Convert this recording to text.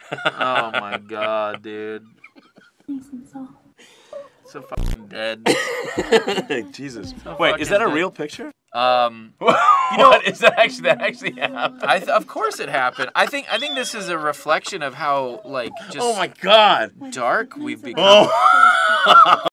Oh my god, dude. So fucking dead. Jesus. So Wait, is that a fucking real picture? dead. You know what? Is that actually happened? Of course it happened. I think this is a reflection of how like just Oh my god. dark we've become. Oh.